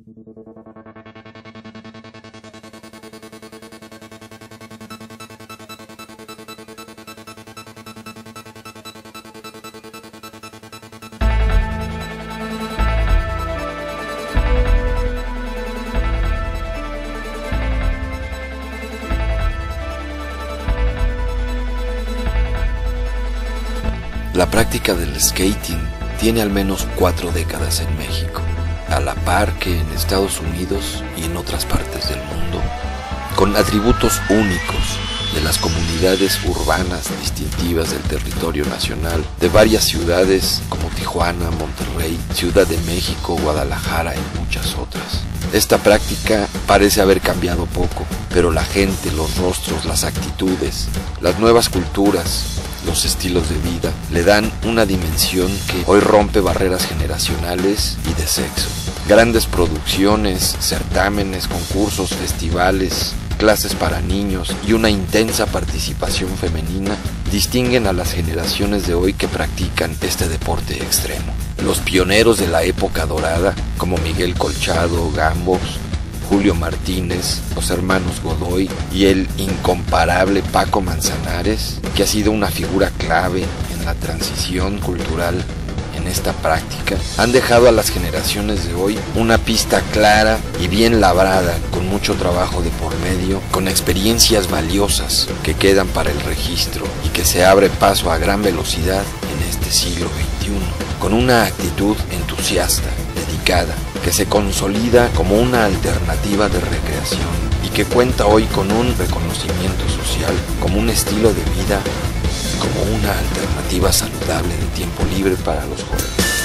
La práctica del skating tiene al menos 4 décadas en México, a la par que en Estados Unidos y en otras partes del mundo, con atributos únicos de las comunidades urbanas distintivas del territorio nacional, de varias ciudades como Tijuana, Monterrey, Ciudad de México, Guadalajara y muchas otras. Esta práctica parece haber cambiado poco, pero la gente, los rostros, las actitudes, las nuevas culturas, los estilos de vida le dan una dimensión que hoy rompe barreras generacionales y de sexo. Grandes producciones, certámenes, concursos, festivales, clases para niños y una intensa participación femenina distinguen a las generaciones de hoy que practican este deporte extremo. Los pioneros de la época dorada, como Miguel Colchado, Gambos, Julio Martínez, los hermanos Godoy y el incomparable Paco Manzanares, que ha sido una figura clave en la transición cultural en esta práctica, han dejado a las generaciones de hoy una pista clara y bien labrada, con mucho trabajo de por medio, con experiencias valiosas que quedan para el registro y que se abre paso a gran velocidad en este siglo XXI, con una actitud entusiasta, dedicada, que se consolida como una alternativa de recreación y que cuenta hoy con un reconocimiento social, como un estilo de vida, como una alternativa saludable de tiempo libre para los jóvenes.